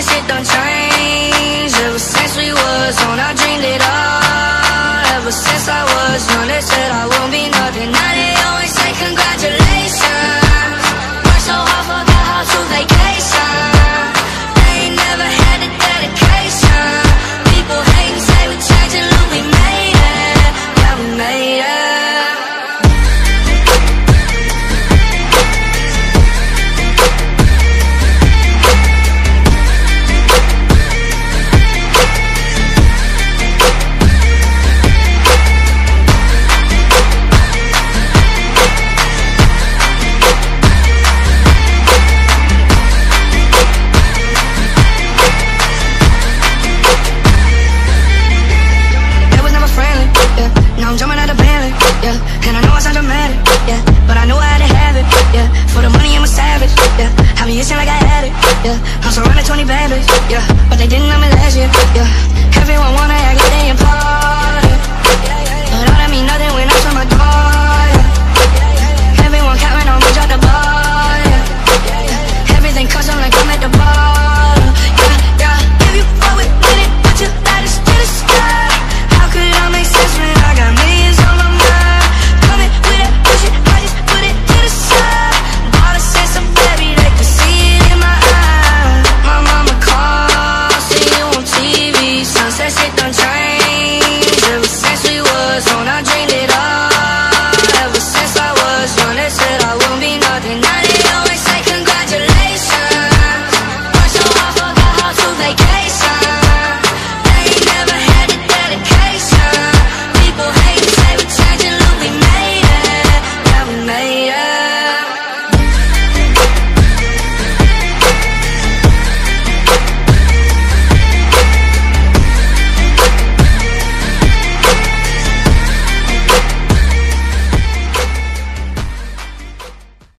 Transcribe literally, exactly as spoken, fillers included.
that shit don't change. Ever since we was on, I dreamed it all. Ever since I was young, they said I won't be nothing. Now they always say congratulations. Worked so hard, forgot how to vacation. They ain't never had the dedication. People hate and say we changing, look, we made it. Yeah, we made it. I'm jumping out the Bentley, yeah. And I know I sound dramatic, yeah. But I knew I had to have it, yeah. For the money I'm a savage, yeah. I be itching like I had it, yeah. I'm surrounded twenty bad bitches, yeah. But they didn't